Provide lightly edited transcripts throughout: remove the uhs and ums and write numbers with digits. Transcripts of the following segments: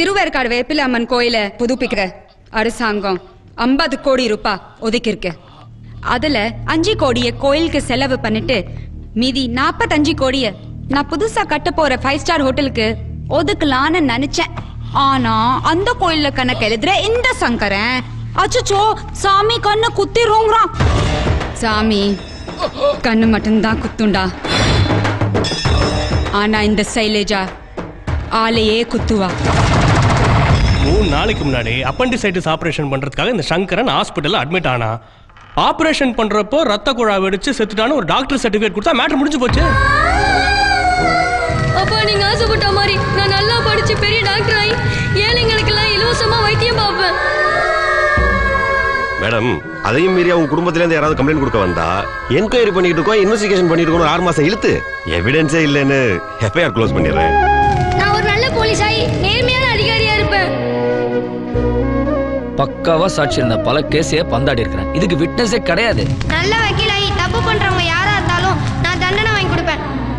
திருவேற்காடு வேப்பில அம்மன் கோயிலை புதுப்பிக்கிற அரசாங்கம் 50 கோடி ரூபாய் ஒதுக்கிருக்கு. அதுல 5 கோடியை கோயிலுக்கு செலவு பண்ணிட்டு மீதி 45 கோடியை நான் புதுசா கட்ட போற 5 ஸ்டார் ஹோட்டலுக்கு ஒதுக்கலான்னு நினைச்சேன். ஆனா அந்த கோயில்ல கணக்கு எழுதுற இந்த சங்கரன் அச்சோ சாமி கண்ணு குத்திரோங்கிறான். சாமி கண்ணு மட்டும்தான் குத்துண்டா, ஆனா இந்த சைலேஜா ஆளையே குத்துவா. 3 நாளைக்கு முன்னாடி அப்பண்டிசைட்டிஸ் ஆபரேஷன் பண்றதுக்காக இந்த சங்கரன் ஹாஸ்பிட்டல்ல அட்மிட் ஆனா. ஆபரேஷன் பண்றப்போ ரத்த குழாய் வெடிச்சு செத்துட்டான்னு ஒரு டாக்டர் சர்டிபிகேட் கொடுத்தா மேட்டர் முடிஞ்சு போச்சு. அப்பா நீங்க ஆசைப்பட்ட மாதிரி நான் நல்லா படிச்சு பெரிய டாக்டர் ஆகி ஏழைங்களுக்கெல்லாம் இலவசமா வைத்தியம் பார்ப்பேன். மேடம், அதையும் மீறி அவங்க குடும்பத்துல இருந்து யாராவது கம்ப்ளைண்ட் கொடுக்க வந்தா என்கொயரி பண்ணிட்டு இருக்கோம், இன்வெஸ்டிகேஷன் பண்ணிட்டு இருக்கோம், 6 மாசம் இழுத்து எவிடன்ஸே இல்லைன்னு எஃப்ஐஆர் க்ளோஸ் பண்ணிடுறேன். நான் ஒரு நல்ல போலீஸாயி நேர்மையான அதிகாரியா இருப்பேன். பக்காவா சாட்சி இருந்த பல கேஸையே பந்தாடி இருக்கிறேன். இதுக்கு விட்னஸே கிடையாது. நல்ல வக்கீலாயி தப்பு பண்றவங்க யாரா இருந்தாலும் நான் தண்டனை வாங்கி கொடுப்பேன்.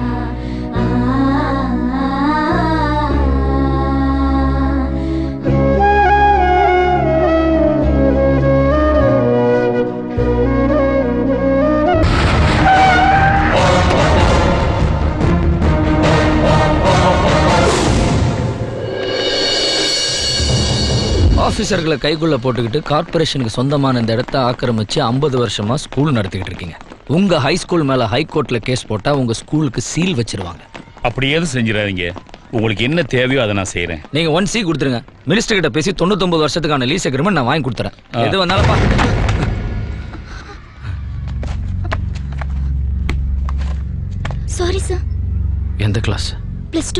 ஆஃபீஸர்களை கைக்குள்ள போட்டுக்கிட்டு கார்பரேஷனுக்கு சொந்தமான இந்த இடத்த ஆக்கிரமிச்சு 50 வருஷமா ஸ்கூல் நடத்திக்கிட்டு இருக்கீங்க. உங்க ஹை ஸ்கூல் மேல ஹைகோர்ட்ல கேஸ் போட்டா உங்க ஸ்கூலுக்கு சீல் வச்சிருவாங்க. அப்படி எதுவும் செஞ்சிடாதீங்க. உங்களுக்கு என்ன தேவையோ அதை நான் செய்யறேன். நீங்க 1 C கொடுத்துருங்க. மினிஸ்டர் கிட்ட பேசி 99 வருஷத்துக்கான லீஸ் அக்ரிமெண்ட் நான் வாங்கி கொடுத்துறேன். எது வந்தாலும் சாரி சார். எந்த கிளாஸ்? +2.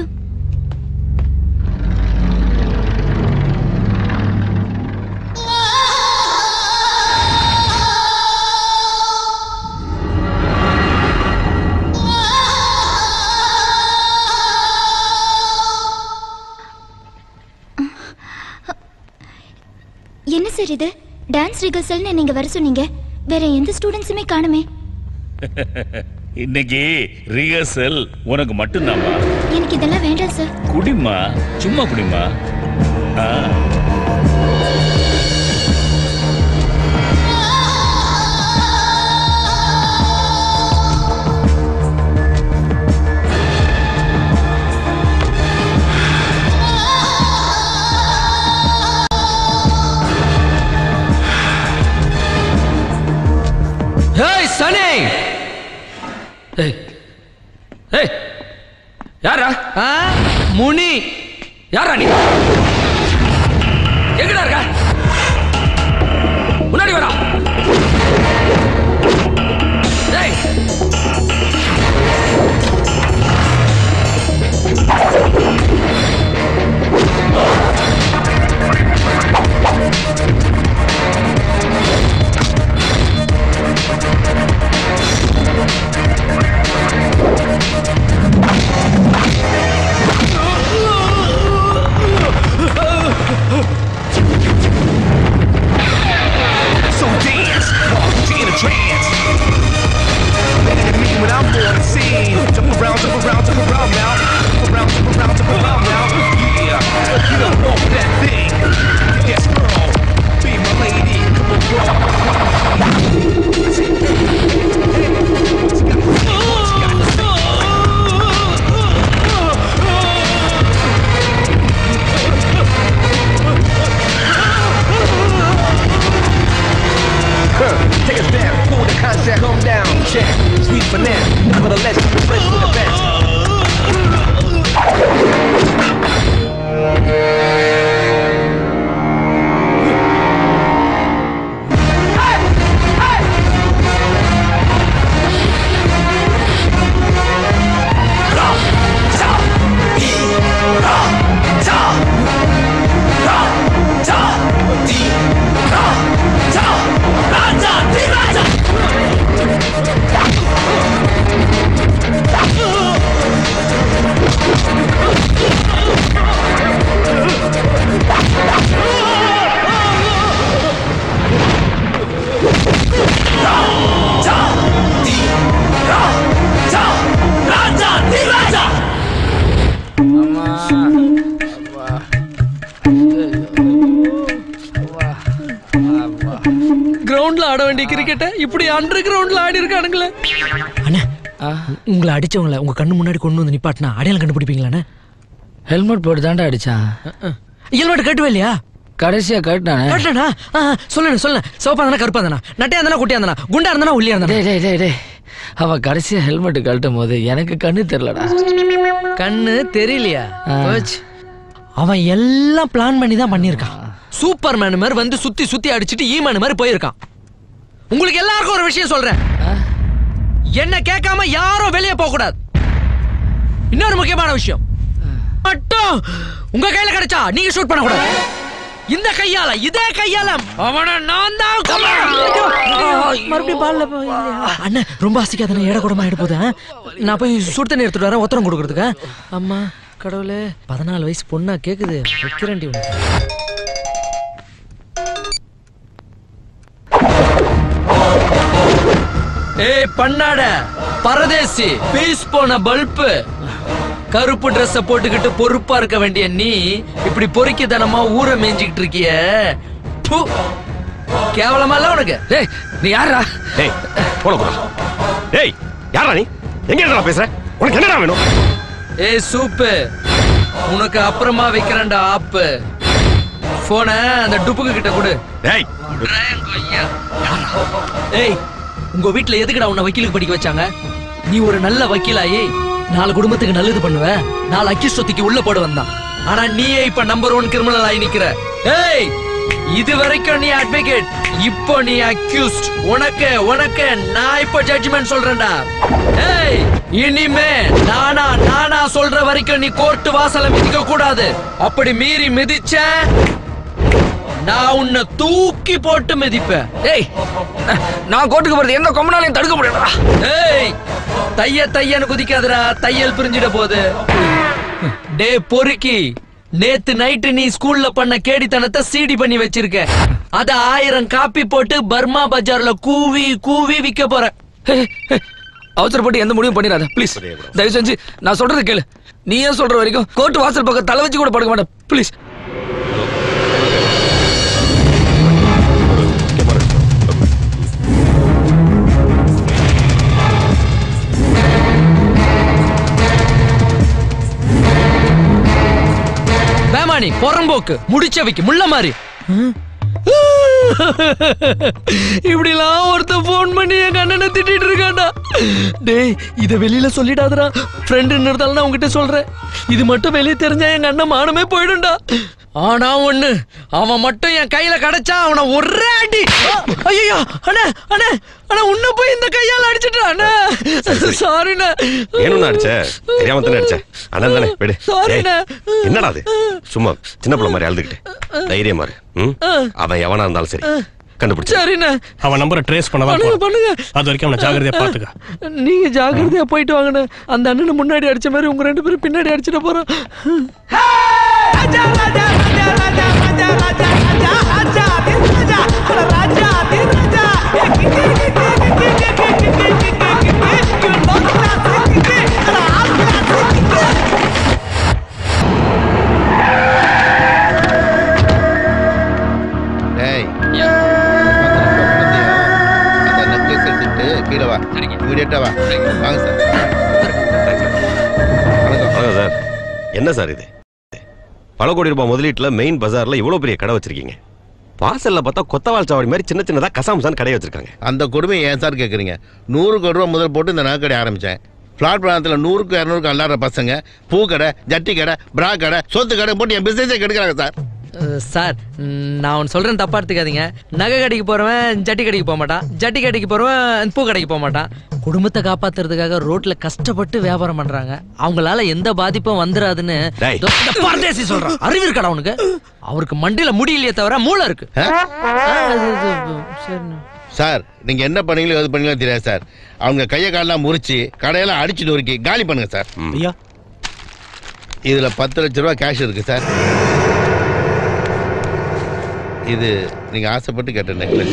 என்ன சார் இது? டான்ஸ் ரிஹர்சல்னு நீங்க வர சொன்னீங்க, வேற எந்த ஸ்டூடண்ட்ஸுமே காணுமே. இன்னைக்கு ரிஹர்சல் உனக்கு மட்டும்தாம்மா. எனக்கு இதெல்லாம் வேண்டாம் சார். குடிமா, சும்மா குடிமா. சனே, யாரா? முனி, யாரா நீ? எங்கடா இருக்க? முன்னாடி வரா. வேண்டிய கிரிக்கெட்டை இப்படி அண்டர் கிரவுண்ட்ல ஆடி இருக்கானுங்களே. அண்ணா உங்களை அடிச்சவங்கள உங்க கண்ணு முன்னாடி கொண்டு வந்து நிப்பாட்டினா அடையாளம் கண்டுபிடிப்பீங்களா? ஹெல்மெட் போட்டு தாண்டா அடிச்சான். ஹெல்மெட் கட்டுவே இல்லையா? கடைசியா கட்டினானே. கட்டணா சொல்லுங்க. சிவப்பா இருந்தா கருப்பா இருந்தா, நட்டையா இருந்தா குட்டியா இருந்தா, குண்டா இருந்தா உள்ளியா இருந்தா? டேய் அவன் கடைசியா ஹெல்மெட் கழட்டும் போது எனக்கு கண்ணு தெரியலடா. கண்ணு தெரியலையா? அவன் எல்லாம் பிளான் பண்ணி தான் பண்ணியிருக்கான். சூப்பர் மேன் மாதிரி வந்து சுத்தி அடிச்சுட்டு ஈமான் மாதிரி போயிருக்கான். உங்களுக்கு எல்லாருக்கும் ஒரு விஷயம் சொல்றேன், என்ன கேட்காம யாரும் வெளியே போக கூடாது. இன்னொரு முக்கியமான விஷயம் மட்டும் உங்க கையில கிடைச்சா நீங்க ஷூட் பண்ண கூடாது. இந்த கையால இதே கையால அவனை நான் தான் மறுபடியும் பால்ல அண்ணன் ரொம்ப ஆசைக்காத ஏட கூடமா ஆயிட்டு போகுது. நான் போய் சுடு தண்ணி எடுத்துட்டு வரேன் ஒத்தரம் கொடுக்கறதுக்கு. அம்மா கடவுளே 14 வயசு பொண்ணா கேக்குது. வைக்கிறேன்டி உனக்கு. ஏய் பண்ணாட பரதேசி பீஸ் போன பல்பு, கருப்பு ட்ரெஸ் போட்டுக்கிட்டு பொறுப்பா இருக்க வேண்டிய நீ இப்படி பொறுக்கித்தனமா ஊரை மேய்ஞ்சிக்கிட்டு இருக்கிய. கேவலமா இல்ல உனக்கு? டேய் நீ யாரா? டேய் போட போடா. டேய் யாரா நீ? எங்க என்னடா பேசுற? உனக்கு என்னடா வேணும்? ஏய் சூப்பு, உனக்கு அப்புறமா வைக்கிறேன்டா ஆப்பு. போன அந்த டுப்புக்கு கிட்ட கொடு. டேய் ஏய் உங்க வீட்டுல எதுக்குடா உன்னை வக்கீலுக்கு படிக்க வச்சாங்க? நீ ஒரு நல்ல வக்கீலாயி 4 குடும்பத்துக்கு நல்லது பண்ணுவ, 4 அக்கிஷ்டத்துக்கு உள்ள போட வந்தான். ஆனா நீயே இப்ப நம்பர் 1 கிரிமினல் ஆகி நிக்கிற. ஏய் இது வரைக்கும் நீ அட்வொகேட், இப்போ நீ அக்யூஸ்ட். உனக்கு நான் இப்போ ஜட்ஜ்மெண்ட் சொல்றேன்டா. ஏய் இனிமே நானா சொல்ற வரைக்கும் நீ கோர்ட் வாசல்ல மிதிக்க கூடாது. அப்படி மீறி மிதிச்ச நான் உன்னை தூக்கி போட்டு மிதிப்பேன். டேய் நான் கோர்ட்டுக்கு போறது எந்த கொம்பனாலையும் தடுக்க முடியாதா? ஏய் தையன்னு குதிக்காதடா, தையல் பிரிஞ்சிட போகுது. டே பொறுக்கி, நேத்து நைட்டு நீ ஸ்கூல்ல பண்ண கேடித்தனத்தை சீடி பண்ணி வச்சிருக்க. அத 1000 காப்பி போட்டு பர்மா பஜார்ல கூவி விக்க போற. அவசரப்பட்டு எந்த முடிவும் பண்ணிடாத ப்ளீஸ். தயவு செஞ்சு நான் சொல்றது கேளு. நீ ஏன் சொல்ற வரைக்கும் கோர்ட் வாசல் பக்கம் தலை வச்சு கூட படுக்க மாட்டேன் ப்ளீஸ். பேமானி பொறம்போக்கு முடிச்சவைக்கு முள்ள மாதிரி இப்படிலாம் ஒருத்தன் போன் பண்ணி என் அண்ணனை திட்டிட்டு இருக்காண்டா. டேய் இத வெளியில சொல்லிடாதடா, ஃப்ரெண்டுன்னு இருந்தாலும் நான் உங்ககிட்ட சொல்றேன். இது மட்டும் வெளியே தெரிஞ்சா எங்க அண்ணன் மானமே போயிடும்டா. ஆனா ஒண்ணு, அவன் மட்டும் என் கையில கிடைச்சா அவனை ஒரே அடி. ஐயோ அண்ணே உன்ன போய் இந்த கையால அடிச்சிட்டா அண்ணே. சாரிண்ணே. ஏன்னு அடிச்ச? தெரியாம தானே அடிச்ச. அண்ணன் தானே விடு. சாரிண்ணே. என்னடா அது? சும்மா சின்ன பிள்ளை மாதிரி அழுதுகிட்டு தைரியமா இரு. அவன் எவனா இருந்தாலும் சரி கண்டுபிடிச்சு. சரிண்ணே. அவன் நம்பரை ட்ரேஸ் பண்ணதான் பண்ணுங்க. அது வரைக்கும் அவனை ஜாக்கிரதையா பாத்துக்க. நீங்க ஜாக்கிரதையா போயிட்டு வாங்கண்ணே. அந்த அண்ணனை முன்னாடி அடிச்ச மாதிரி உங்க 2 பேரும் பின்னாடி அடிச்சிட போறோம். என்ன சார் இது? பல கோடி ரூபாய் முதலீட்டுல மெயின் பஜார்ல இவ்வளவு பெரிய கடை வச்சிருக்கீங்க. வாசல்ல பார்த்தா கொத்தவால் சாவடி மாதிரி சின்ன சின்னதா கசாமுசான் கடை வச்சிருக்காங்க. அந்த கொடுமை ஏன் சார் கேட்குறீங்க? 100 கோடி ரூபா முதல் போட்டு இந்த நகை கடை ஆரம்பித்தேன். ஃப்ளாட் பிராணத்தில் 100க்கு 200க்கு அல்லாத பசங்க பூக்கடை, ஜட்டி கடை, பிரா கடை, சோத்து கடை போட்டு என் பிஸ்னஸே கெடுக்கிறாங்க சார். சார் நான் ஒன்று சொல்கிறேன், தப்பா எடுத்துக்காதீங்க. நகை கடைக்கு போகிறவன் ஜட்டி கடைக்கு போக மாட்டான், ஜட்டி கடைக்கு போகிறவன் பூ கடைக்கு போக மாட்டான். குடும்பத்தை காப்பாத்துறதுக்காக ரோட்ல கஷ்டப்பட்டு வியாபாரம் பண்றாங்க. அவங்களால எந்த பாதிப்பும் வந்துடாதுன்னு பரதேசி சொல்றான். அறிவு இருக்கடா அவனுக்கு? அவருக்கு மண்டியில முடியலையே தவிர மூளை இருக்கு. சார் நீங்க என்ன பண்ணீங்களோ எது பண்ணீங்களோ தெரியாது சார். அவங்க கையை காலெல்லாம் முறிச்சு கடையெல்லாம் அடிச்சு நொறுக்கி காலி பண்ணுங்க சார். ஐயா இதுல 10 லட்ச ரூபா கேஷ் இருக்கு சார். இது நீங்க ஆசைப்பட்டு கேட்ட நெக்லஸ்.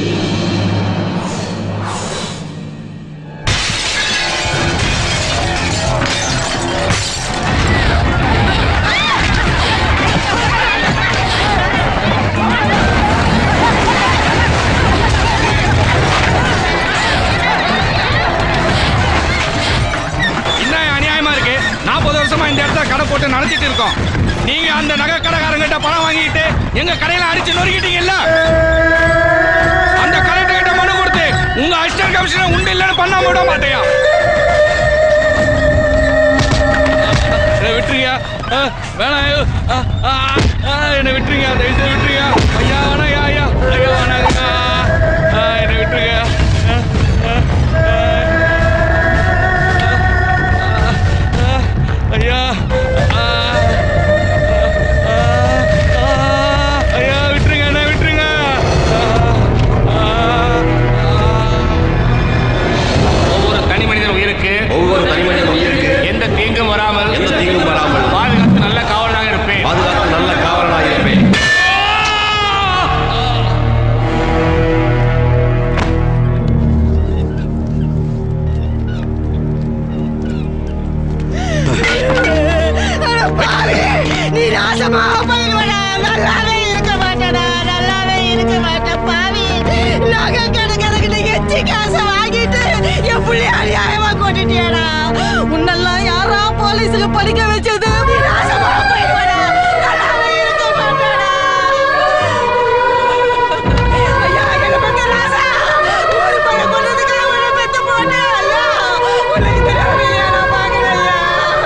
வருஷமா இந்த இடத்துல கடை போட்டு நடத்திட்டு இருக்கோம். நீங்க அந்த நகை கடைக்காரங்கிட்ட பணம் வாங்கிட்டு எங்க கடையில அடிச்சு நொறுக்கிட்டீங்கல்ல, அந்த கலெக்டர் கிட்ட மனு கொடுத்து உங்க அசிஸ்டன்ட் கமிஷனர் உண்டு இல்லைன்னு பண்ணாம விட மாட்டேயா? விட்டுருங்க, வேணாம், என்னை விட்டுருங்க, தயவுசெய்து விட்டுருங்க ஐயா, வேணா ஐயா, ஐயா ஐயா வேணாங்க, என்னை விட்டுருங்க. ஐயா ஐயா விட்டுருங்க, என்ன விட்டுருங்க. ஒவ்வொரு தனி மனிதன் உயிருக்கு எந்த தீங்கும் வராமல் பாதுகாத்து நல்ல காவலனாக இருப்பேன். நீ நாசமா போயிடுவடா. நல்லாவே இருக்க மாட்டேடா, நல்லாவே இருக்க மாட்டேன் பாவி. நகை கணக்கு எச்சி காசை வாங்கிட்டு என் புள்ளி அநியாயமா கொண்டுட்டியாடா. உன்னெல்லாம் யாரா போலீஸுக்கு படிக்க வச்சது? நீ நாசமா போயிடுவடா, நல்லாவே இருக்க மாட்டேடா. ஐயா, என்ன பண்ற ராசா? ஒரு பையன் கொண்டதுக்காக உன்னை பெத்து போட்டேன். ஐயா, உனக்கு தெரியாமையா நான் பாக்குறேன் ஐயா.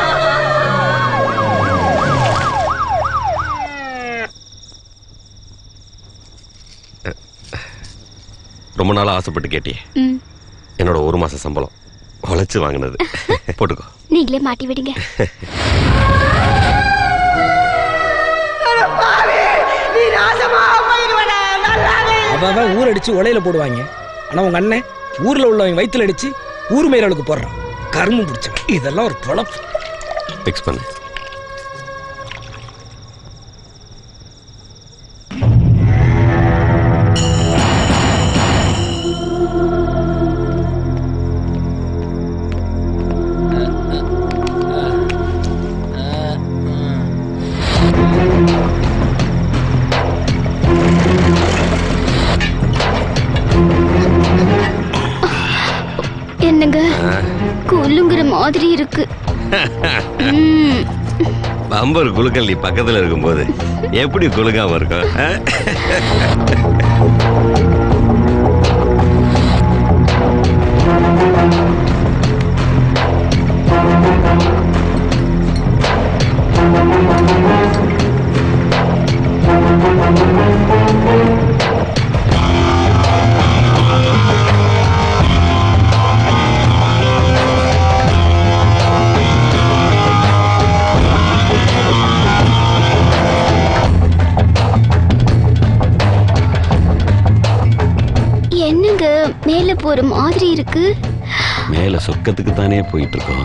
ரொம்ப நாளா ஆசைப்பட்டு கேட்டியே, என்னோட 1 மாச சம்பளம் உழைச்சு வாங்கினது. போட்டுக்கோ. நீங்களே மாட்டி விடுங்க. அவன் ஊர் அடிச்சு உலையில போடுவாங்க. ஆனா உங்க அண்ணன் ஊர்ல உள்ளவங்க வயிற்றுல அடிச்சு ஊர் மேலுக்கு போடுறான். கரும்பு பிடிச்சவன். இதெல்லாம் ஒரு பொழப்பு. ஃபிக்ஸ் பண்ணு. என்னங்க குலுங்குற மாதிரி இருக்கு. பம்பர் குலுக்கல் நீ பக்கத்துல இருக்கும்போது எப்படி குலுக்காம இருக்கும்? என்னங்க மேல போற மாதிரி இருக்கு? மேல சொக்கத்துக்கு தானே போயிட்டு இருக்கோம்.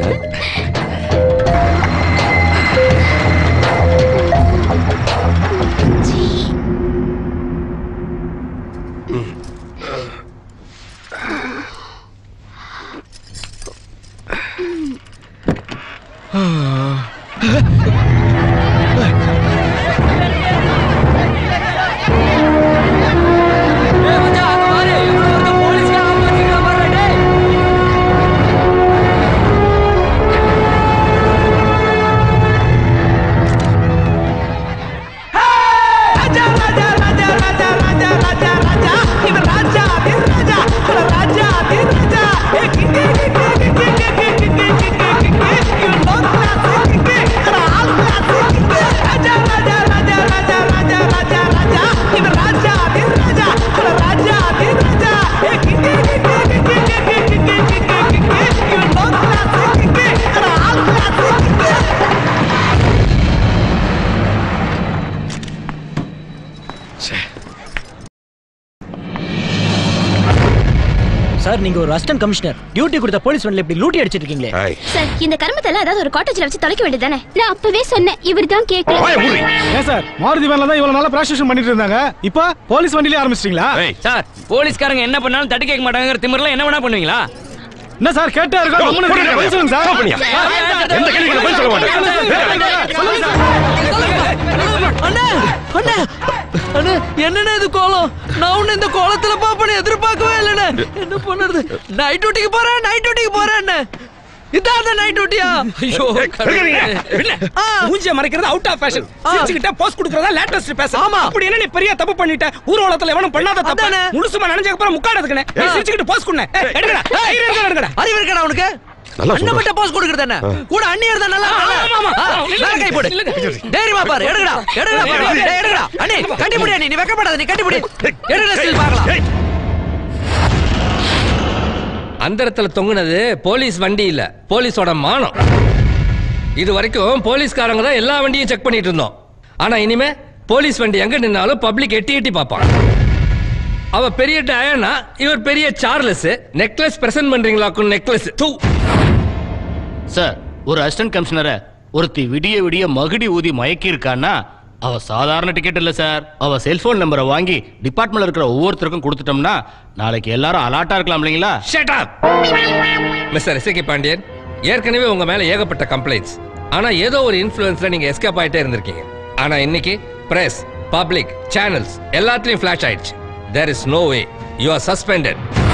சார், நீங்க ஒரு அசிஸ்டன்ட் கமிஷனர். டியூட்டி கொடுத்த போலீஸ் வண்டில இப்படி லூட்டி அடிச்சிட்டு இருக்கீங்களே. சார், இந்த கர்மத்தெல்லாம் ஏதாவது ஒரு காட்டேஜ்ல வச்சு தொலைக்க வேண்டியதானே? நான் அப்பவே சொன்னேன், இவர்தான் கேட்கல. ஏன் சார், மாருதி வேன்ல தான் இவ்வளவு நாளா பிராஸ்டியூஷன் பண்ணிட்டு இருந்தாங்க. இப்போ போலீஸ் வண்டியிலே ஆரம்பிச்சிட்டீங்களா? சார், போலீஸ்காரங்க என்ன பண்ணாலும் தட்டி கேட்க மாட்டாங்கற திமிர்ல என்ன வேணா பண்ணுவீங்களா? என்ன சார் கேட்டா இருக்கோம். பதில் சொல்லுங்க சார். எந்த கேள்விக்கு பதில் சொல்ல மாட்டேன். சொல்லுங்க சார். அண்ணா அண்ணா அண்ணா, என்னண்ணே இது கோலம்? நான் உன்னை இந்த கோலத்துல பாப்பேன்னு எதிர்பார்க்கவே இல்லைண்ணே. என்ன பண்ணுறது? நைட் டியூட்டிக்கு போறேன் அண்ணே. இதான் நைட் டியூட்டியா? ஐயோ மூஞ்சிய மறைக்கிறது அவுட் ஆஃப் ஃபேஷன். சிரிச்சுக்கிட்ட போஸ்ட் கொடுக்கறதா லேட்டஸ்ட் ஃபேஷன். ஆமா. அப்படி என்ன நீ பெரிய தப்பு பண்ணிட்ட? ஊர்வலத்துல எவனும் பண்ணாத தப்பு. முழுசுமா நனைஞ்சதுக்கு அப்புறம் முக்காடதுக்குனே. நீ சிரிச்சுக்கிட்டு போஸ்ட் கொடுனே. எடுங்கடா. எடுங்கடா. அறிவு இருக்கடா உனக்கு? அண்ணன் போஸ்ட் கொடுக்கறது என்ன? கூட அண்ணியர் தான் நல்லா மேல கை போடு. தைரியமா பாரு. எடுங்கடா. எடுங்கடா. அண்ணி கட்டி புடி. நீ வெக்கப்படாத. நீ கட்டி புடி. எடுடா ஸ்டில் பார்க்கலாம். அந்தரத்துல தொங்குனது போலீஸ் வண்டி இல்ல, போலீஸோட மானம். இது வரைக்கும் போலீஸ்காரங்க தான் எல்லா வண்டியும் செக் பண்ணிட்டு இருந்தோம். ஆனா இனிமே போலீஸ் வண்டி எங்க நின்னாலும் பப்ளிக் எட்டி எட்டி பார்ப்பான். அவ பெரிய டயானா, இவர் பெரிய சார்லஸ். நெக்லஸ் பிரசன்ட் பண்றீங்களா? நெக்லஸ் தூ சார், ஒரு அசிஸ்டன்ட் கமிஷனரை ஒருத்தி விடிய விடிய மகுடி ஊதி மயக்கி இருக்கான்னா அவ சாதாரண டிக்கெட் இல்ல சார். அவ செல்போன் நம்பரை வாங்கி டிபார்ட்மெண்ட்ல இருக்கிற ஒவ்வொருத்தருக்கும் கொடுத்துட்டோம்னா நாளைக்கு எல்லாரும் அலர்ட்டா இருக்கலாம் இல்லைங்களா? Shut up mister S K Pandian. ஏற்கனவே உங்க மேல ஏகப்பட்ட கம்ப்ளைண்ட்ஸ். ஆனா ஏதோ ஒரு இன்ஃப்ளூயன்ஸ்ல நீங்க எஸ்கேப் ஆயிட்டே இருந்திருக்கீங்க. ஆனா இன்னைக்கு பிரஸ், பப்ளிக், சேனல்ஸ் எல்லாத்துலயும் ஃபிளாஷ் ஆயிடுச்சு. There is no way. You are suspended.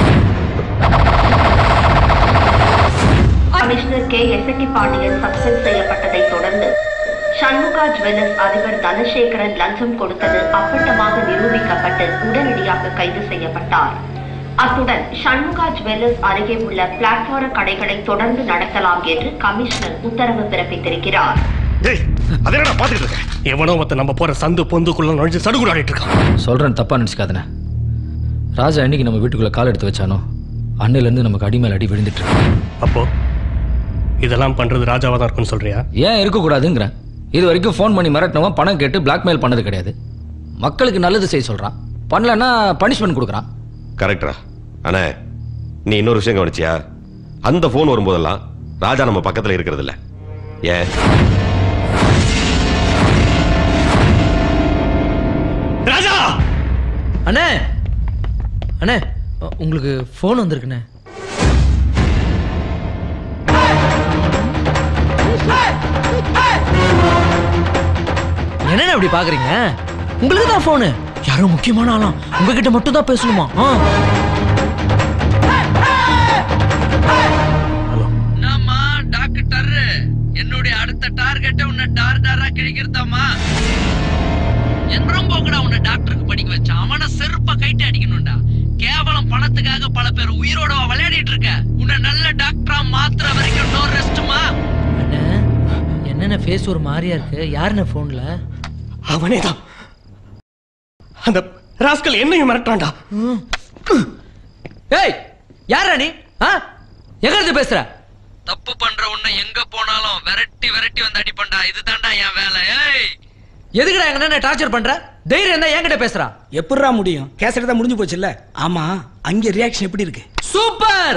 Commissioner K S K Pandian suspend செய்யப்பட்டதை தொடர்ந்து சண்முகா ஜுவல்லர்ஸ் அதிபர் தனசேகரன் லஞ்சம் கொடுத்தது அப்பட்டமாக நிரூபிக்கப்பட்டு உடனடியாக கைது செய்யப்பட்டார். அத்துடன் சண்முகா ஜுவல்லர்ஸ் அருகே உள்ள பிளாட்பார கடைகளை தொடர்ந்து நடத்தலாம் என்று கமிஷனர் உத்தரவு பிறப்பித்திருக்கிறார். எவனோ மத்த நம்ம போற சந்து பொந்துக்குள்ள நுழைஞ்சு சடுகுடாடிட்டு இருக்கான். சொல்றேன், தப்பா நினைச்சுக்காதன. ராஜா என்னைக்கு நம்ம வீட்டுக்குள்ள கால் எடுத்து வச்சானோ அன்னையில இருந்து நமக்கு அடி மேல அடி விழுந்துட்டு இருக்கு. அப்போ இதெல்லாம் பண்றது ராஜாவா தான் இருக்குன்னு சொல்றியா? ஏன் இருக்கக்கூடாதுங்கிறேன். இது வரைக்கும் ஃபோன் பண்ணி மிரட்டினவன் பணம் கேட்டு பிளாக்மெயில் பண்ணது கிடையாது. மக்களுக்கு நல்லது செய்ய சொல்றான், பண்ணலன்னா பனிஷ்மெண்ட் கொடுக்குறான். கரெக்டா? ஆனா நீ இன்னொரு விஷயம் கவனிச்சியா? அந்த போன் வரும்போதெல்லாம் ராஜா நம்ம பக்கத்துல இருக்கிறது இல்ல. ஏன்? ராஜா! அண்ணே அண்ணே உங்களுக்கு போன் வந்திருக்குண்ணே. என்ன அப்படி பாக்குறீங்க? உங்களுக்கு தான் போனு. யாரோ முக்கியமான ஆளாம், உங்ககிட்ட மட்டும் தான் பேசணுமா? நாமா டாக்டர், என்னுடைய அடுத்த டார்கெட் உன்னை டாரா கிழிக்கிறதாமா. என் போங்கடா உன்னை டாக்டருக்கு படிக்க வச்சான். அவனை செருப்பா கைட்டு அடிக்கணும்டா. கேவலம் பணத்துக்காக பல பேர் உயிரோட விளையாடிட்டு இருக்க. உன்னை நல்ல டாக்டரா மாத்திர வரைக்கும் நோ ரெஸ்ட்மா. என்னென்ன ஃபேஸ் ஒரு மாதிரியா இருக்கு? யாருன்னு போன்ல? அவனேதான். அந்த ராஸ்கல் என்னையும் மிரட்டான்டா. ஏய், யாரா நீ? எங்க இருந்து பேசுற? தப்பு பண்ற உன்னை எங்க போனாலும் விரட்டி விரட்டி வந்து அடிப்பண்டா. இதுதான்டா என் வேலை. ஏய், எதுக்குடா எங்க டார்ச்சர் பண்ற? தைரியம் தான் என்கிட்ட பேசுறா. எப்படிடா முடியும்? கேசட் தான் முடிஞ்சு போச்சு இல்ல? ஆமா, அங்க ரியாக்ஷன் எப்படி இருக்கு? Super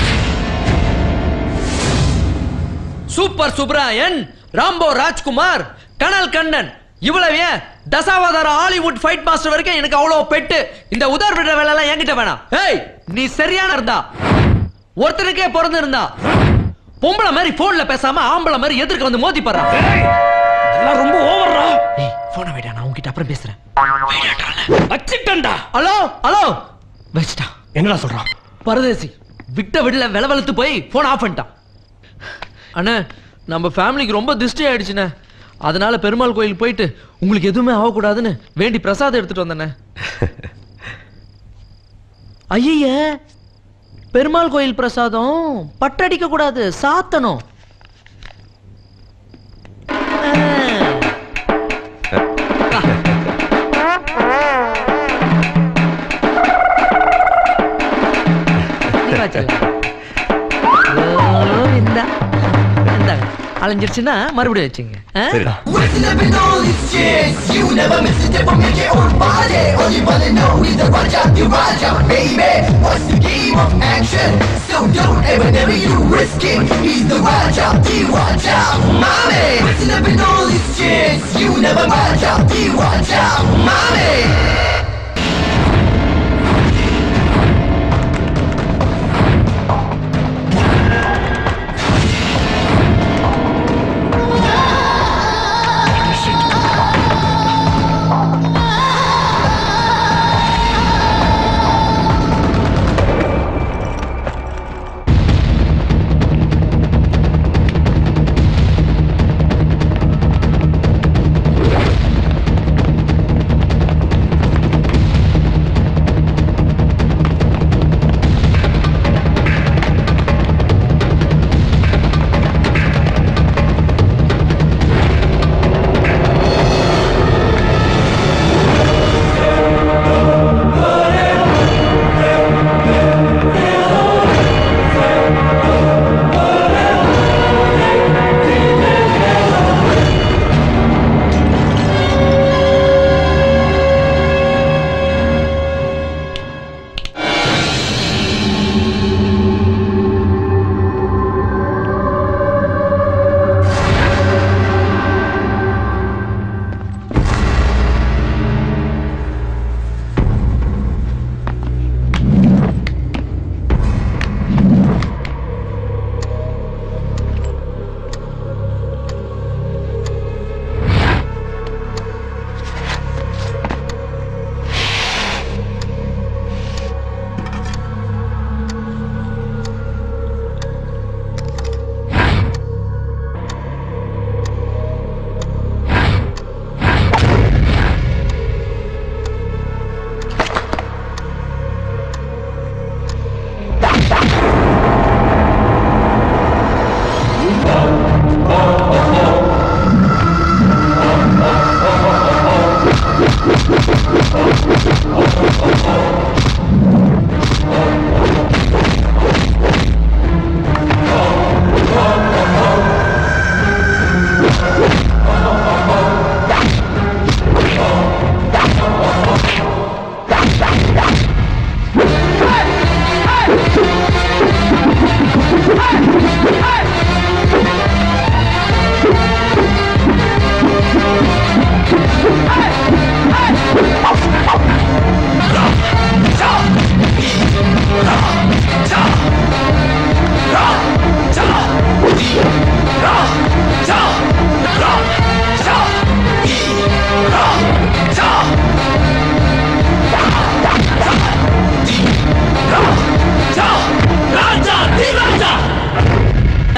super Subrayan, Rambo Rajkumar, Kanal Kannan, இவ்வளவு ஏன் தசாவதார ஹாலிவுட் ஃபைட் மாஸ்டர் வரைக்கும் எனக்கு அவ்வளவு பெட்டு. இந்த உதார் விடுற வேலை எல்லாம் என்கிட்ட வேணாம். ஏய், நீ சரியான இருந்தா ஒருத்தனுக்கே பிறந்து இருந்தா பொம்பளை மாதிரி போன்ல பேசாம ஆம்பளை மாதிரி எதிர்க்க வந்து மோதி பாரு. இதெல்லாம் ரொம்ப ஓவர்ரா. ஏய், போன வைடா, நான் உன்கிட்ட அப்புறம் பேசுறேன். வச்சிட்டேன்டா. ஹலோ ஹலோ வச்சிட்டா. என்னடா சொல்றான்? பரதேசி விட்ட விடல விளவெழுத்து போய் போன் ஆஃப் பண்ணிட்டான். அண்ணா, நம்ம ஃபேமிலிக்கு ரொம்ப திருஷ்டி ஆயிடுச்சுண்ணே. அதனால பெருமாள் கோயில் போயிட்டு உங்களுக்கு எதுவுமே ஆகக்கூடாதுன்னு வேண்டி பிரசாதம் எடுத்துட்டு வந்தேண்ணே. ஐய, பெருமாள் கோயில் பிரசாதம் பட்டடிக்க கூடாது, சாத்தணும். அலைஞ்சிருச்சுன்னா மறுபடியும் வச்சுங்க.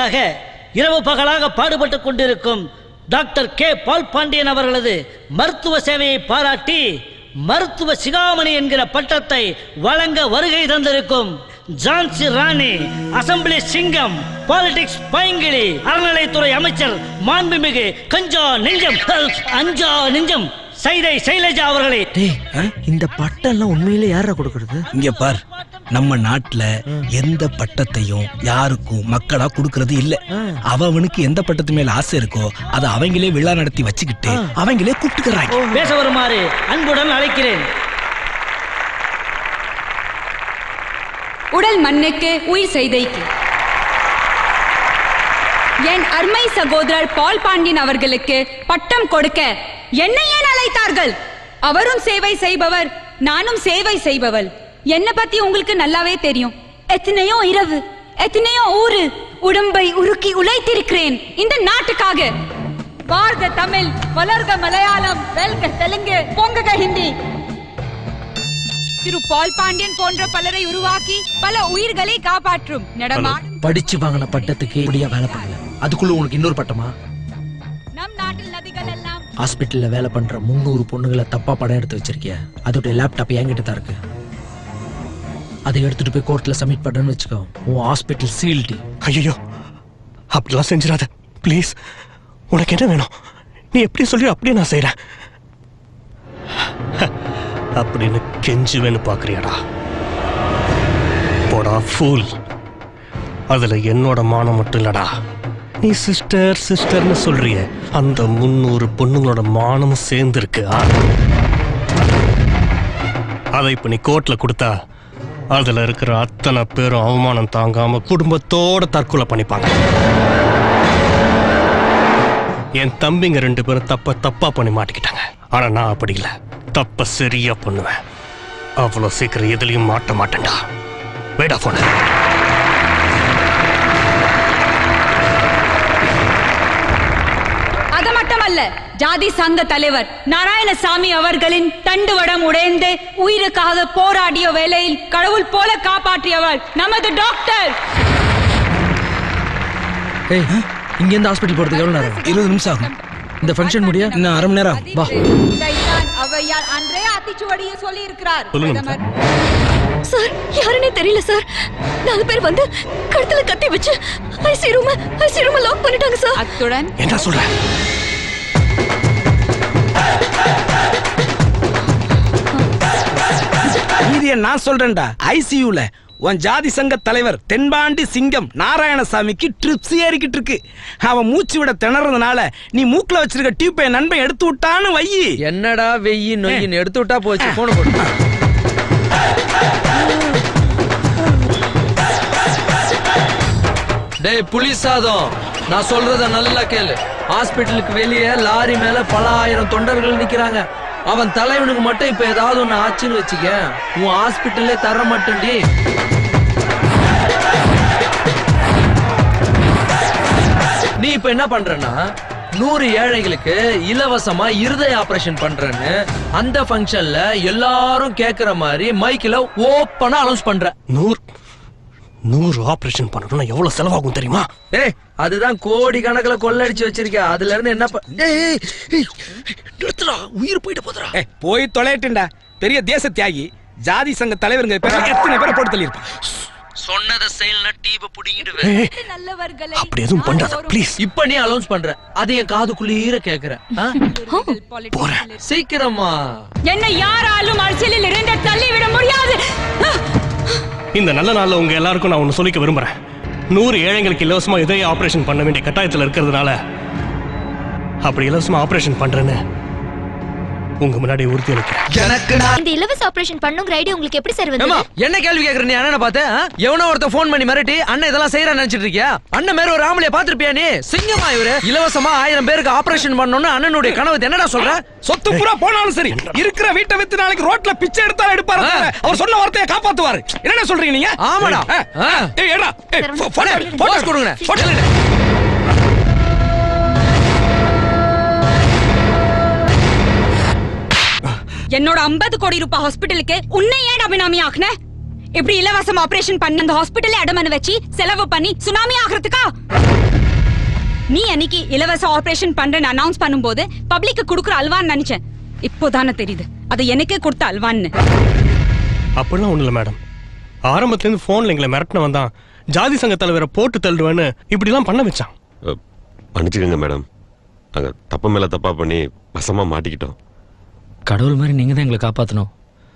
மக்களுக்காக இரவு பகலாக பாடுபட்டு கொண்டிருக்கும் டாக்டர் கே பால் பாண்டியன் அவர்களது மருத்துவ சேவையை பாராட்டி மருத்துவ சிகாமணி என்கிற பட்டத்தை வழங்க வருகை தந்திருக்கும் ஜான்சி ராணி, அசம்பிளி சிங்கம், பாலிடிக்ஸ் பைங்கிளி, அறநிலைத்துறை அமைச்சர் மாண்புமிகு அஞ்சா நெஞ்சம் சைதை சைலஜா அவர்களே. இந்த பட்டம் எல்லாம் உண்மையிலே யாரா கொடுக்கறது? இங்க பார், நம்ம நாட்டுல எந்த பட்டத்தையும் யாருக்கும் மக்களா கொடுக்கறது இல்ல. அவனுக்கு எந்த பட்டத்து மேல ஆசை இருக்கோ அதை அவங்களே விழா நடத்தி வச்சுக்கிட்டு அவங்களே கூப்பிட்டுக்கிறாங்க. பேச வருமாறு அன்புடன் அழைக்கிறேன். உடல் மண்ணுக்கு உயிர் செய்தைக்கு என் அருமை சகோதரர் பால் பாண்டியன் அவர்களுக்கு பட்டம் கொடுக்க என்னை ஏன் அழைத்தார்கள்? அவரும் சேவை செய்பவர், நானும் சேவை செய்பவள். என்ன பத்தி உங்களுக்கு நல்லாவே தெரியும். எத்தனையோ இரவு, எத்தனையோ ஊரு உடம்பை உருக்கி உழைத்திருக்கிறேன் இந்த நாட்டுக்காக. வாழ்க தமிழ், வளர்க மலையாளம், வெல்க தெலுங்கு, பொங்குக ஹிந்தி. திரு பால் பாண்டியன் போன்ற பலரை உருவாக்கி பல உயிர்களை காப்பாற்றும் நடமாடும் படிச்சு வாங்கின பட்டத்துக்கு இப்படியா வேலை பண்ணல? அதுக்குள்ள உனக்கு இன்னொரு பட்டமா? நம் நாட்டில் நதிகள் எல்லாம் ஹாஸ்பிட்டல்ல வேலை பண்ற 300 பொண்ணுங்களை தப்பா படம் எடுத்து வச்சிருக்கிய. அதோட லேப்டாப் என்கிட்ட தான் இருக்கு. அதை எடுத்துட்டு போய் கோர்ட்ல சப்மிட் பண்ணன்னு வச்சுக்கோ, உன் ஹாஸ்பிட்டல் சீல்டு. ஐயோ, அப்படிலாம் செஞ்சிடாத ப்ளீஸ். உனக்கு என்ன வேணும்? நீ எப்படி சொல்லி அப்படியே நான் செய்யறேன் அப்படின்னு கெஞ்சுவேன்னு பாக்குறியாடா? போடா ஃபூல். அதுல என்னோட மானம் மட்டும் இல்லடா, நீ சிஸ்டர் சிஸ்டர்னு சொல்றிய அந்த 300 பொண்ணுங்களோட மானமும் சேர்ந்து இருக்கு. அதை இப்ப நீ கோர்ட்ல கொடுத்தா அதுல இருக்கிற அத்தனை பேரும் அவமானம் தாங்காம குடும்பத்தோட தற்கொலை பண்ணிப்பாங்க. என் தம்பிங்க 2 பேரும் தப்பா பண்ணி மாட்டிக்கிட்டாங்க. ஆனா நான் அப்படி இல்லை, தப்ப சரியா பண்ணுவேன். அவ்வளவு சீக்கிரம் எதுலயும் மாட்ட மாட்டேன்டா. வேடா போன. அது மட்டுமல்ல, ஜாதி சங்க தலைவர் நாராயணசாமி அவர்களின் தண்டுவடம் உடைந்து உயிருக்காக போராடிய வேளையில் கடவுள் போல காப்பாற்றியவர் நமது டாக்டர். இங்க இருந்து ஹாஸ்பிட்டல் போறதுக்கு எவ்வளவு நேரம்? 20 நிமிஷம் ஆகும். இந்த ஃபங்க்ஷன் முடிய இன்னும் 1/2 மணி நேரம். வா. அவையார் அன்றே அத்திச்சுவடியை சொல்லி இருக்கிறார். சார், யாருன்னே தெரியல சார். 4 பேர் வந்து கழுத்துல கத்தி வச்சு ஐசி ரூம் லாக் பண்ணிட்டாங்க சார். அத்துடன் என்ன சொல்ற? இதைய நான் சொல்றேன்டா. ஐசியூல உன் ஜாதி சங்க தலைவர் தென்பாண்டி சிங்கம் நாராயணசாமிக்கு ட்ரிப்ஸ் ஏறிக்கிட்டு இருக்கு. அவன் மூச்சு விட திணறதுனால நீ மூக்குல வச்சிருக்க டியூப்பை நண்பன் எடுத்து விட்டான்னு வை. என்னடா வெய்யி நொய்யின்னு எடுத்து விட்டா போச்சு. போன போடு. டேய் புலி சாதம், நான் சொல்றத நல்லா கேளு. ஹாஸ்பிட்டலுக்கு வெளியே லாரி மேல பல ஆயிரம் தொண்டர்கள் நிக்கிறாங்க. அவன் தலைவனுக்கு மட்டும் இப்ப ஏதாவது ஒண்ணு ஆச்சுன்னு வச்சுக்க, உன் ஹாஸ்பிட்டல்லே தர மாட்டேன்டி. நீ இப்ப என்ன பண்றன்னா 100 ஏழைகளுக்கு இலவசமா இருதய ஆபரேஷன் பண்றேன்னு அந்த ஃபங்க்ஷன்ல எல்லாரும் கேக்குற மாதிரி மைக்ல ஓப்பனா அனௌன்ஸ் பண்ற. 100 ஆபரேஷன் பண்ணணும்னா எவ்வளவு செலவாகும் தெரியுமா? ஏய், அதுதான் கோடி கணக்குல கொள்ளடிச்சு வச்சிருக்க. அதுல இருந்து என்ன உயிர் போயிட்டு போதுடா. போய் தொலைட்டுண்டா. பெரிய தேச தியாகி ஜாதி சங்க தலைவருங்க எத்தனை பேரை போட்டு தள்ளியிருப்பான். சொன்னத செயல்னா டீப புடிங்கிடுவே. அப்படி எதுவும் பண்ணாத ப்ளீஸ். இப்ப நீ அனௌன்ஸ் பண்ற, அது என் காதுக்குள்ளீர கேக்குற. போறேன் சீக்கிரமா. என்னை யாராலும் அரசியலில் இருந்து தள்ளிவிட முடியாது. இந்த நல்ல நாள்ல உங்க எல்லாருக்கும் நான் ஒன்னு சொல்லிக்க விரும்புறேன். 100 ஏழைங்களுக்கு இலவசமா இதய ஆபரேஷன் பண்ண வேண்டிய கட்டாயத்தில் இருக்கிறதுனால அப்படி இலவசமா ஆபரேஷன் பண்றேன்னு உங்க முன்னாடி உறுதி அளிக்கிறேன். இந்த இலவச ஆபரேஷன் பண்ணுங்கிற ஐடியா உங்களுக்கு எப்படி சார் வந்தது? என்ன கேள்வி கேக்குற நீ? அண்ணனை பார்த்து எவனோ ஒருத்த போன் பண்ணி மிரட்டி அண்ணன் இதெல்லாம் செய்யறான்னு நினைச்சிட்டு இருக்கியா? அண்ணன் மேல ஒரு ஆம்பளைய பாத்துருப்பியா நீ? சிங்கமா இவரு இலவசமா 1000 பேருக்கு ஆபரேஷன் பண்ணணும்னு அண்ணனுடைய கனவு. என்னடா சொல்ற? சொத்து பூரா போனாலும் சரி, இருக்கிற வீட்டை வித்து நாளைக்கு ரோட்ல பிச்சை எடுத்தாலும் எடுப்பாரு. அவர் சொன்ன வார்த்தையை காப்பாத்துவாரு. என்னடா சொல்றீங்க நீங்க? ஆமாடா. ஏய் ஏடா, போட்டோ கொடுங்க. போட்டோ. என்னோட 50 கோடி ரூபாய் ஹாஸ்பிட்டலுக்கு உன்னை ஏன் அபிநாமி ஆக்குன? இப்படி இலவசம் ஆபரேஷன் பண்ண அந்த ஹாஸ்பிட்டலே அடமன வச்சு செலவு பண்ணி சுனாமி ஆகிறதுக்கா? நீ அன்னைக்கு இலவச ஆபரேஷன் பண்றேன்னு அனௌன்ஸ் பண்ணும்போது பப்ளிக்கு கொடுக்குற அல்வான்னு நினைச்சேன். இப்போதானே தெரியுது அது எனக்கே கொடுத்த அல்வான்னு. அப்படிலாம் ஒண்ணு இல்ல மேடம். ஆரம்பத்துல இருந்து போன்ல எங்களை மிரட்டினவன் தான் ஜாதி சங்க தலைவரை போட்டு தள்ளுவேன்னு இப்படிலாம் பண்ண வச்சான். மன்னிச்சுக்கோங்க மேடம், நாங்க தப்பு மேல தப்பா பண்ணி வசமா மாட்டிக்கிட்டோம். கடவுள் மாதிரி நீங்க தான் எங்களை காப்பாத்தணும்.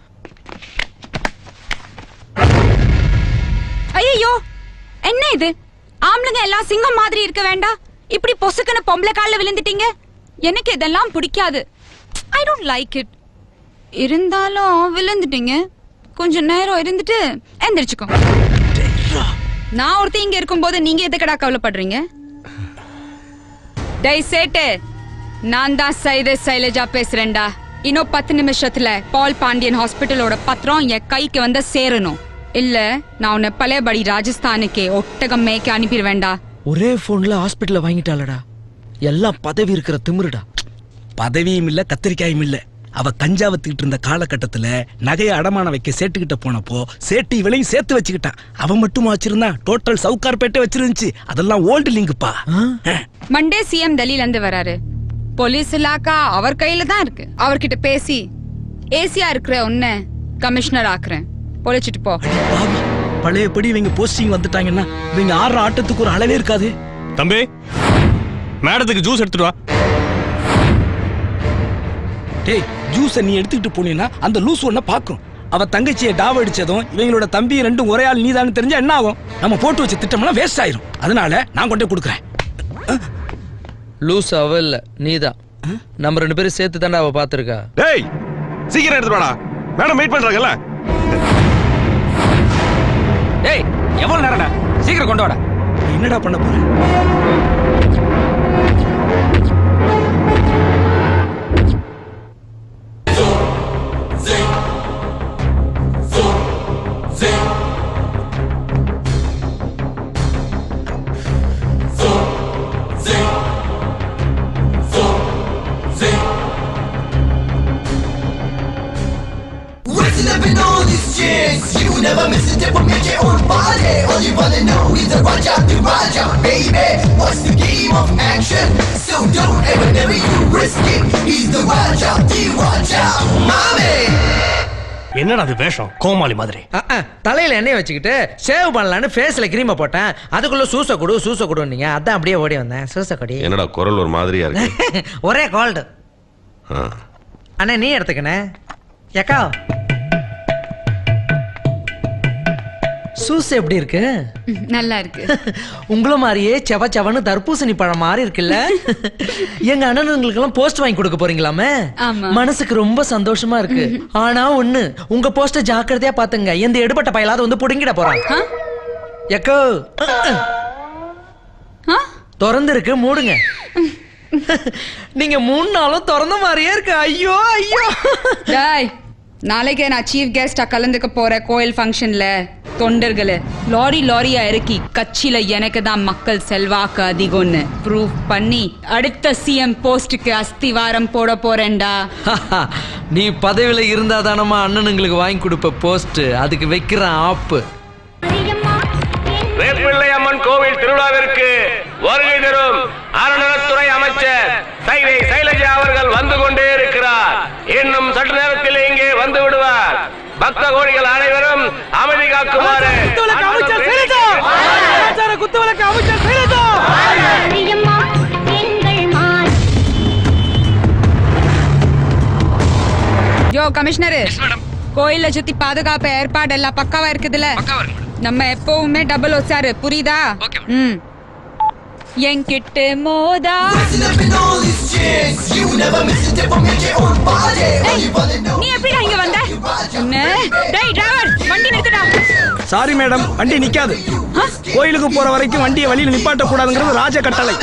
ஐயோ என்ன இது? ஆம்பளைங்க எல்லாம் சிங்கம் மாதிரி இருக்க வேண்டாம், இப்படி பொசுக்குன்னு பொம்பளை காலில் விழுந்துட்டீங்க. எனக்கு இதெல்லாம் பிடிக்காது. I don't like it. இருந்தாலும் விழுந்துட்டீங்க, கொஞ்சம் நேரம் இருந்துட்டு எந்திரிச்சுக்கோ. நான் ஒருத்தி இங்க இருக்கும்போது நீங்க எதுக்கடா கவலைப்படுறீங்க? டேய் சேட்டு, நான் தான் சைலஜா பேசுறேன்டா. இன்னும் 10 நிமிஷத்துல பால் பாண்டியன் ஹாஸ்பிட்டலோட பத்திரம் என் கைக்கு வந்து சேரணும். இல்ல நான் உன்னை பழையபடி ராஜஸ்தானுக்கே ஒட்டகம் மேய்க்க அனுப்பிடுவேண்டா. ஒரே போன்ல ஹாஸ்பிட்டல்ல வாங்கிட்டாளடா. எல்லாம் பதவி இருக்கிற திமிருடா. பதவியும் இல்ல கத்திரிக்காயும் இல்ல. அவ கஞ்சாவத்துக்கிட்டு இருந்த காலகட்டத்துல நகையை அடமான வைக்க சேட்டுக்கிட்ட போனப்போ சேட்டு இவளையும் சேர்த்து வச்சுக்கிட்டான். அவன் மட்டும் வச்சிருந்தான், டோட்டல் சவுக்கார்பேட்டை வச்சிருந்துச்சு. அதெல்லாம் ஓல்டு லிங்குப்பா. மண்டே சிஎம் டெல்லியில இருந்து வராரு. போலீஸ் இலாக்கா அவர் கையில தான் இருக்கு. அவர்கிட்ட பேசி ஏசியா இருக்கிற உன்னை கமிஷனர் ஆக்குறேன், பொழைச்சிட்டு போ. பழையபடி இவங்க போஸ்டிங் வந்துட்டாங்கன்னா இவங்க ஆடுற ஆட்டத்துக்கு ஒரு அளவே இருக்காது. தம்பி, மேடத்துக்கு ஜூஸ் எடுத்துட்டு வா. டேய், ஜூஸை நீ எடுத்துக்கிட்டு போனீங்கன்னா அந்த லூஸ் ஒன்ன பாக்கும். அவ தங்கச்சியை டாவ் அடிச்சதும் இவங்களோட தம்பி ரெண்டும் ஒரே ஆள் நீதான்னு தெரிஞ்சா என்ன ஆகும்? நம்ம போட்டு வச்ச திட்டம்லாம் வேஸ்ட் ஆயிரும். அதனால நான் கொண்டே கொடுக்குறேன். லூஸ் அவ இல்ல, நீதான். நம்ம 2 பேரும் சேர்த்து தாண்டா அவ பாத்துருக்கா. டேய் சீக்கிரம் எடுத்து வாடா, மேடம் வெயிட் பண்றாங்கல்ல. டேய் எவ்வளவு நேரம்டா, சீக்கிரம் கொண்டு வாடா. என்னடா பண்ண போற? Never miss a tip of your own body. All you wanna know is the Raja, baby. What's the game of action? So don't ever, never you risk it. He's the Raja, mommy. என்னடா அது வேஷம், கோமாளி மாதிரி. தலையில எண்ணெய் வச்சுக்கிட்டு save பண்ணலான்னு ஃபேஸ்ல கிரீமை போட்டேன். அதுக்குள்ள சூச கொடு நீங்க, அதான் அப்படியே ஓடி வந்தேன். சூச கொடி. என்னடா குரல் ஒரு மாதிரியா இருக்கு? ஒரே கோல்டு. அண்ணா நீ எடுத்துக்கண்ணே. ஏக்கா சூஸ் எப்படி இருக்கு? நல்லா இருக்கு. உங்கள மாதிரியே செவ செவன்னு தர்பூசணி பழம் மாதிரி இருக்குல்ல. எங்க அண்ணனுங்களுக்கு எல்லாம் போஸ்ட் வாங்கி கொடுக்க போறீங்களாமே? மனசுக்கு ரொம்ப சந்தோஷமா இருக்கு. ஆனா ஒண்ணு, உங்க போஸ்ட ஜாக்கிரதையா பாத்துங்க, எந்த எடுபட்ட பயலாவது வந்து புடுங்கிட போறான். எக்கோ திறந்து இருக்கு, மூடுங்க. நீங்க 3 நாளும் திறந்த மாதிரியே இருக்கு. ஐயோ ஐயோ. நாளைக்கு நான் சீஃப் கெஸ்டா கலந்துக்க போற கோயில் ஃபங்க்ஷன்ல தொண்டர்களு லாரியா இறக்கி கட்சியில எனக்கு தான் மக்கள் செல்வாக்கு அதிகம்னு ப்ரூவ் பண்ணி அடுத்த சிஎம் போஸ்டுக்கு அஸ்திவாரம் போட போறேன்டா. நீ பதவியில இருந்தா தானமா அண்ணனுங்களுக்கு வாங்கி கொடுப்ப போஸ்ட். அதுக்கு வைக்கிற ஆப்பு. வேப்பிள்ளை அம்மன் கோவில் திருவிழாவிற்கு வருகை தரும் அறநிலைத்துறை அமைச்சர் சைலஜா அவர்கள் வந்து கொண்டே இருக்கிறார். இன்னும் சற்று நேரத்தில் இங்கே வந்து விடுவார். பக்த கோடிகள் அனைவரும் அமைதி காக்குமாறு. யோ கமிஷனர், கோயில சுத்தி பாதுகாப்பு ஏற்பாடு எல்லாம் பக்காவா இருக்குதுல்ல? நம்ம எப்பவுமே டபுள் ஒசாரு, புரியுதா? என்கிட்ட மோதா. நீ எப்படிடா இங்க வந்த? டேய் டிரைவர், வண்டி நிறுத்துடா. சாரி மேடம், வண்டி நிக்காது. கோயிலுக்கு போற வரைக்கும் வண்டியை வழியில் நிப்பாட்ட கூடாதுங்கிறது ராஜ கட்டளை.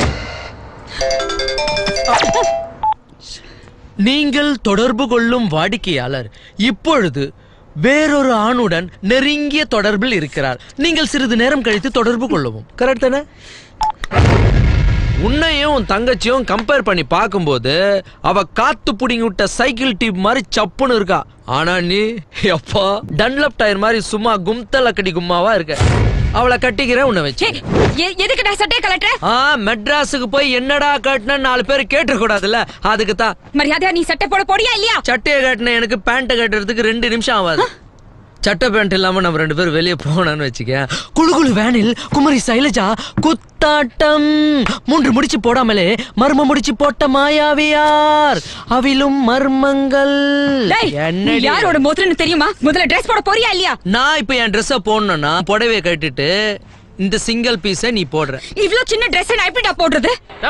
நீங்கள் தொடர்பு கொள்ளும் வாடிக்கையாளர் இப்பொழுது வேறொரு ஆணுடன் நெருங்கிய தொடர்பில் இருக்கிறார். நீங்கள் சிறிது நேரம் கழித்து தொடர்பு கொள்ளவும். கரெக்ட் தானே? உன்னையும் உன் தங்கச்சியும் கம்பேர் பண்ணி பார்க்கும்போது அவ காத்து புடிங்கி விட்ட சைக்கிள் டியூப் மாதிரி சப்புன்னு இருக்கா. ஆனா நீ எப்பா டன்லப் டயர் மாதிரி சும்மா கும்தலக்கடி கும்மாவா இருக்க. அவளை கட்டிக்கிறேன் உன்னை வச்சு. எதுக்கு நான் சட்டையை கலட்டுற? மெட்ராஸுக்கு போய் என்னடா கட்டின 4 பேர் கேட்டுற கூடாதுல்ல, அதுக்கு தான். மரியாதையா நீ சட்டை போடியா இல்லையா? சட்டையை கட்டின எனக்கு பேண்ட்டை கட்டுறதுக்கு 2 நிமிஷம் ஆகாது. சட்டை பேண்ட் இல்லாம நம்ம 2 பேரும் வெளியே போனோம்னு வச்சுக்க. குழு வேனில் குமரி சைலஜா குத்தாட்டம் 3 முடிச்சு போடாமலே மர்ம முடிச்சு போட்ட மாயாவியார் அவிலும் மர்மங்கள். யாரோட மோதிரன்னு தெரியுமா? முதல்ல டிரஸ் போட போறியா இல்லையா? நான் இப்ப என் ட்ரெஸ்ஸ போடணும்னா புடவையை கட்டிட்டு இந்த சிங்கிள் பீஸை நீ போடுற. இவ்ளோ சின்ன டிரஸ் நான் எப்படிடா போடுறது?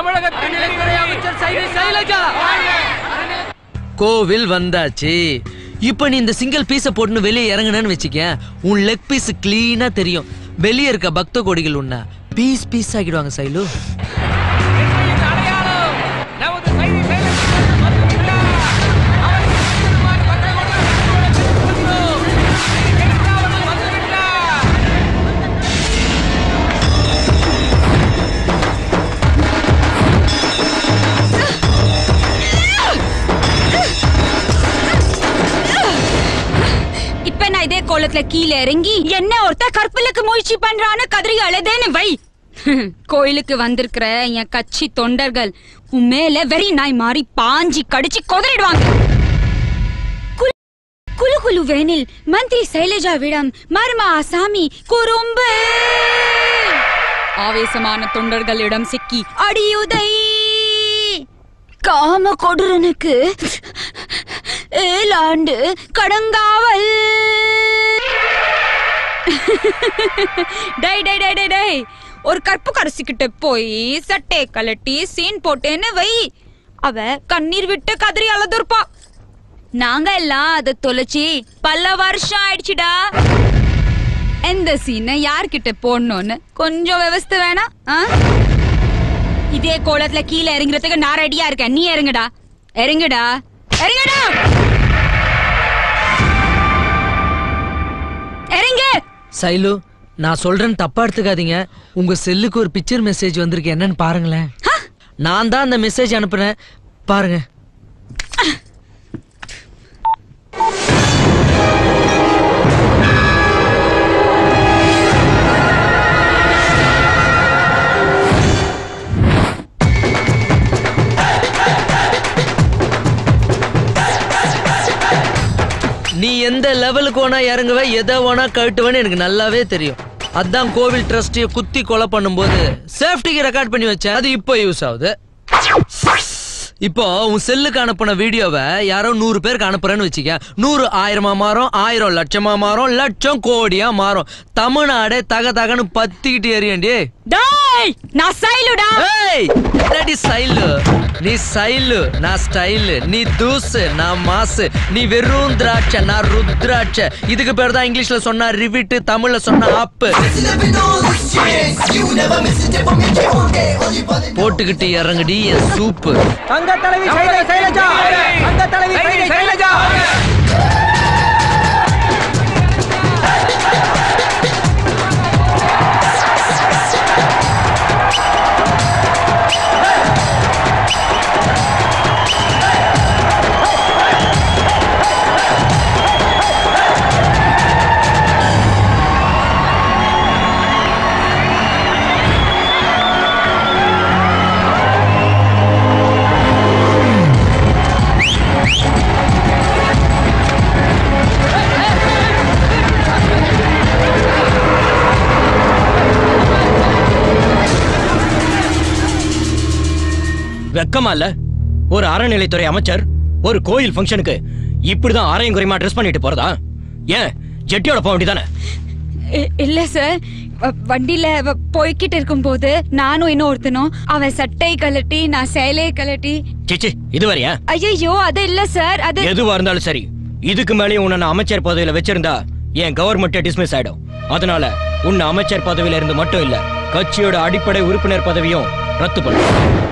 கோவில் வந்தாச்சு. இப்ப நீ இந்த சிங்கிள் பீஸ போட்டு வெளியே இறங்குனன்னு வச்சுக்க, உன் லெக் பீஸ் கிளீனா தெரியும். வெளியே இருக்க பக்த கோடிகள் உன்ன பீஸ் ஆகிடுவாங்க சைலு. இதே கோலத்துல கீழே இறங்கி என்ன ஒருத்த கற்பலுக்கு முயற்சி பண்றான்னு கதறி அழுதேன்னு வை. கோயிலுக்கு வந்திருக்கிற என் கட்சி தொண்டர்கள் உன் மேல வெறி நாய் மாறி பாஞ்சி கடிச்சு கொதறிடுவாங்க. குழு குழு வேனில் மந்திரி சைலஜாவிடம் மர்ம ஆசாமி குறும்பு ஆவேசமான தொண்டர்களிடம் சிக்கி அடியுதை. காம கொடுரனுக்கு 7 ஆண்டு கடங்காவல். டை ஒரு கற்பு கரசிக்கிட்ட போய் சட்டை கலட்டி சீன் போட்டேன்னு வை. அவ கண்ணீர் விட்டு கதறி அழுதுருப்பா. நாங்க எல்லாம் அதை தொலைச்சி பல வருஷம் ஆயிடுச்சுடா. எந்த சீனை யார்கிட்ட போடணும்னு கொஞ்சம் விவஸ்தை வேணா? இதே கோலத்துல கீழே இறங்குறதுக்கு நான் ரெடியா இருக்கேன். நீ இறங்குடா. சைலு, நான் சொல்றேன்னு தப்பா எடுத்துக்காதீங்க. உங்க செல்லுக்கு ஒரு பிக்சர் மெசேஜ் வந்திருக்கு, என்னன்னு பாருங்களேன். நான் தான் அந்த மெசேஜ் அனுப்புறேன், பாருங்க. நீ எந்த லெவலுக்கு வேணா இறங்குவ, எதை வேணா கட்டுவேன்னு எனக்கு நல்லாவே தெரியும். அதான் கோவில் ட்ரஸ்டியை குத்தி கொலை பண்ணும்போது சேஃப்டிக்கு ரெக்கார்ட் பண்ணி வச்சேன். அது இப்போ யூஸ் ஆகுது. இப்போ உன் செல்லுக்கு அனுப்பின வீடியோவை யாரோ 100 பேருக்கு அனுப்புறேன்னு வச்சுக்க. 100 1000 மாறும், 1000 லட்சமா மாறும், லட்சம் கோடியா மாறும். தமிழ்நாடே தகன்னு பத்திக்கிட்டு எறியண்டி. நான் சைலுடா. சைலு, நீ சைலு, நான் ஸ்டைலு. நீ தூசு, நான் மாசு. நீ வெறும் திராட்சை, நான் ருத்ராட்சை. இதுக்கு பேர் தான் இங்கிலீஷ்ல சொன்னா ரிவிட்டு, தமிழ்ல சொன்னா ஆப்பு. போட்டுக்கிட்டு இறங்குடி என் சூப்பு. வெக்கமா இல்ல? ஒரு அறநிலைத்துறை அமைச்சர் ஒரு கோயில் ஃபங்க்ஷனுக்கு இப்படிதான் ஆரையும் குறைமா ட்ரெஸ் பண்ணிட்டு போறதா? ஏன் ஜெட்டியோட போக வேண்டியதானே? இல்ல சார், வண்டியில போய்கிட்டு இருக்கும் போது நானும் இன்னொருத்தனும் அவன் சட்டை கலட்டி நான் சேலையை கலட்டி. சிச்சி, இதுவரையா? ஐயோ அது இல்ல சார். அது எதுவா இருந்தாலும் சரி, இதுக்கு மேலேயும் உன்னை அமைச்சர் பதவியில வச்சிருந்தா என் கவர்மெண்ட் டிஸ்மிஸ் ஆயிடும். அதனால உன்னை அமைச்சர் பதவியில இருந்து மட்டும் இல்ல, கட்சியோட அடிப்படை உறுப்பினர் பதவியும் ரத்து பண்ணும்.